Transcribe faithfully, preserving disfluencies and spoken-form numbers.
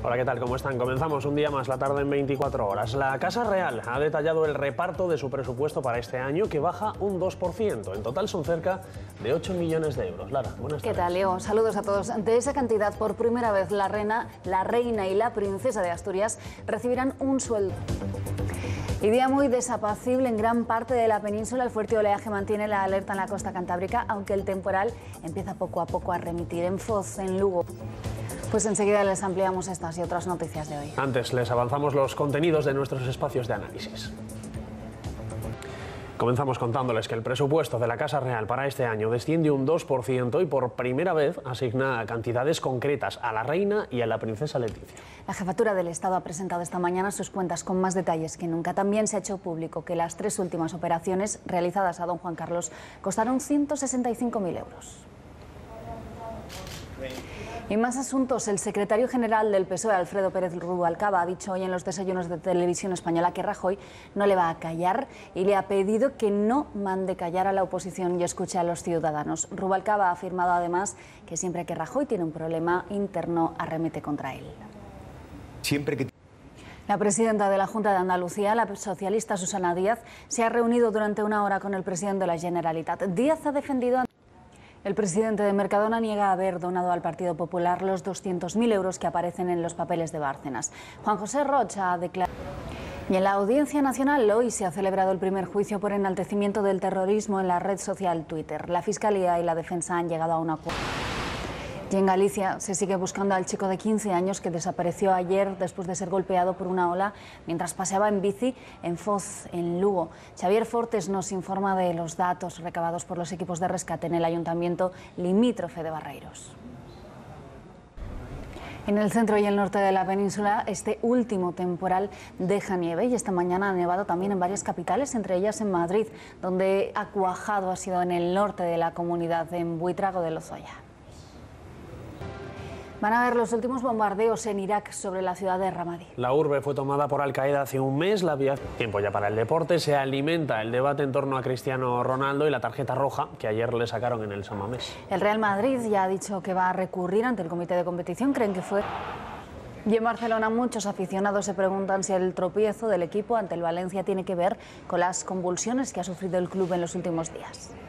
Hola, ¿qué tal? ¿Cómo están? Comenzamos un día más, la tarde en veinticuatro horas. La Casa Real ha detallado el reparto de su presupuesto para este año, que baja un dos por ciento. En total son cerca de ocho millones de euros. Lara, buenas tardes. ¿Qué tal, Leo? Saludos a todos. De esa cantidad, por primera vez, la reina, la reina y la princesa de Asturias recibirán un sueldo. Y día muy desapacible en gran parte de la península. El fuerte oleaje mantiene la alerta en la costa cantábrica, aunque el temporal empieza poco a poco a remitir. En Foz, en Lugo. Pues enseguida les ampliamos estas y otras noticias de hoy. Antes les avanzamos los contenidos de nuestros espacios de análisis. Comenzamos contándoles que el presupuesto de la Casa Real para este año desciende un dos por ciento y por primera vez asigna cantidades concretas a la reina y a la princesa Leticia. La jefatura del Estado ha presentado esta mañana sus cuentas con más detalles que nunca. También se ha hecho público que las tres últimas operaciones realizadas a don Juan Carlos costaron ciento sesenta y cinco mil euros. Y más asuntos. El secretario general del P S O E, Alfredo Pérez Rubalcaba, ha dicho hoy en los desayunos de Televisión Española que Rajoy no le va a callar y le ha pedido que no mande callar a la oposición y escuche a los ciudadanos. Rubalcaba ha afirmado además que siempre que Rajoy tiene un problema interno arremete contra él. Siempre que... La presidenta de la Junta de Andalucía, la socialista Susana Díaz, se ha reunido durante una hora con el presidente de la Generalitat. Díaz ha defendido... El presidente de Mercadona niega haber donado al Partido Popular los doscientos mil euros que aparecen en los papeles de Bárcenas. Juan José Rocha ha declarado... Y en la Audiencia Nacional hoy se ha celebrado el primer juicio por enaltecimiento del terrorismo en la red social Twitter. La Fiscalía y la Defensa han llegado a un acuerdo. Y en Galicia se sigue buscando al chico de quince años que desapareció ayer después de ser golpeado por una ola mientras paseaba en bici en Foz, en Lugo. Xavier Fortes nos informa de los datos recabados por los equipos de rescate en el ayuntamiento limítrofe de Barreiros. En el centro y el norte de la península, este último temporal deja nieve y esta mañana ha nevado también en varias capitales, entre ellas en Madrid, donde ha cuajado ha sido en el norte de la comunidad, en Buitrago de Lozoya. Van a ver los últimos bombardeos en Irak sobre la ciudad de Ramadi. La urbe fue tomada por Al Qaeda hace un mes. La vía... Tiempo ya para el deporte. Se alimenta el debate en torno a Cristiano Ronaldo y la tarjeta roja que ayer le sacaron en el San Mamés. El Real Madrid ya ha dicho que va a recurrir ante el comité de competición. Creen que fue... Y en Barcelona muchos aficionados se preguntan si el tropiezo del equipo ante el Valencia tiene que ver con las convulsiones que ha sufrido el club en los últimos días.